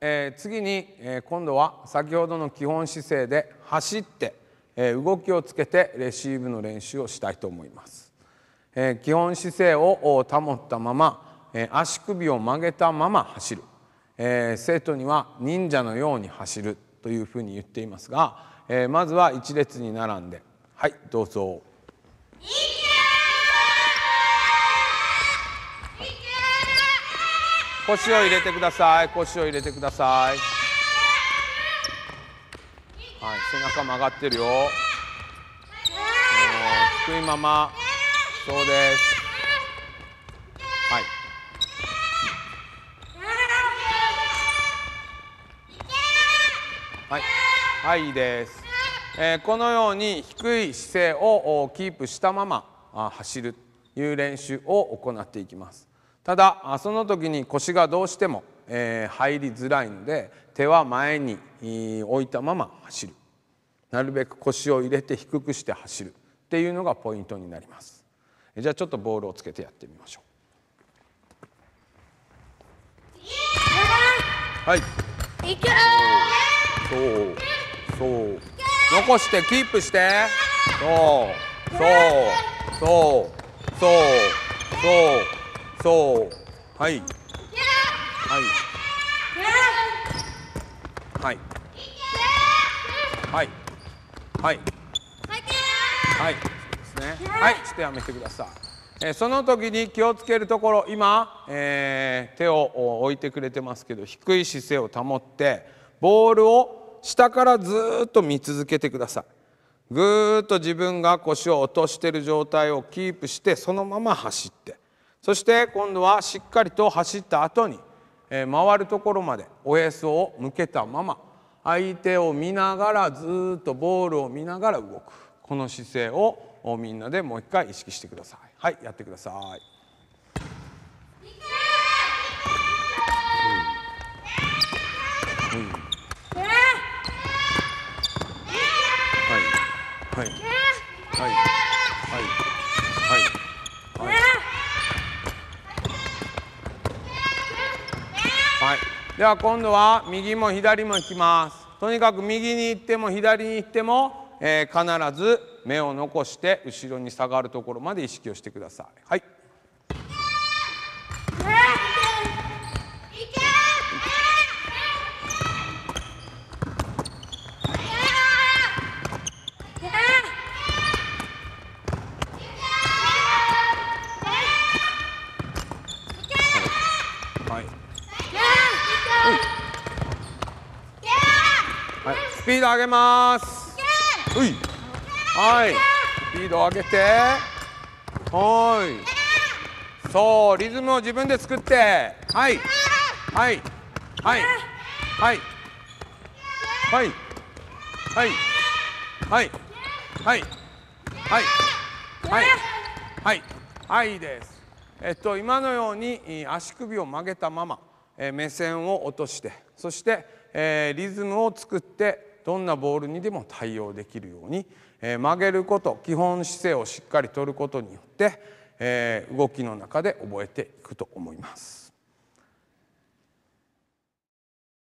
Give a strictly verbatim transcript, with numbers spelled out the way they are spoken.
えー、次に、えー、今度は先ほどの基本姿勢で走って、えー、動きをつけてレシーブの練習をしたいと思います。えー、基本姿勢を保ったまま、えー、足首を曲げたまま走る、えー、生徒には忍者のように走るというふうに言っていますが、えー、まずは一列に並んで、はい、どうぞ。腰を入れてください。腰を入れてください。はい、背中曲がってるよ。低いまま。そうです。はい。はい、はい、いいです。えー、このように低い姿勢をキープしたまま走るという練習を行っていきます。ただその時に腰がどうしても、えー、入りづらいので手は前に置いたまま走る。なるべく腰を入れて低くして走るっていうのがポイントになります。じゃあちょっとボールをつけてやってみましょう。はい。そうそう残してキープして、そうそうそうそうそうそうはいはいはいはいはいはいですね。はい、してやめてください。えー、その時に気をつけるところ、今、えー、手を置いてくれてますけど、低い姿勢を保ってボールを下からずっと見続けてください。ぐーっと自分が腰を落としている状態をキープしてそのまま走って、そして今度はしっかりと走った後に、えー、回るところまでおへそを向けたまま相手を見ながらずーっとボールを見ながら動く、この姿勢をみんなでもう一回意識してください。はい、やってください。うんうん、はいはいはいはいはいはいはい。では今度は右も左も行きます。とにかく右に行っても左に行っても、えー、必ず目を残して後ろに下がるところまで意識をしてください。はい。はい、スピード上げます。うい、はい、スピード上げて、はい、そう、リズムを自分で作って、はい、はい、はい、はい、はい、はい、はい、はい、はい、はい、はい、はい、いいです。えっと今のように足首を曲げたまま、えー、目線を落として、そしてえー、リズムを作ってどんなボールにでも対応できるように、えー、曲げること、基本姿勢をしっかりとることによって、えー、動きの中で覚えていくと思います。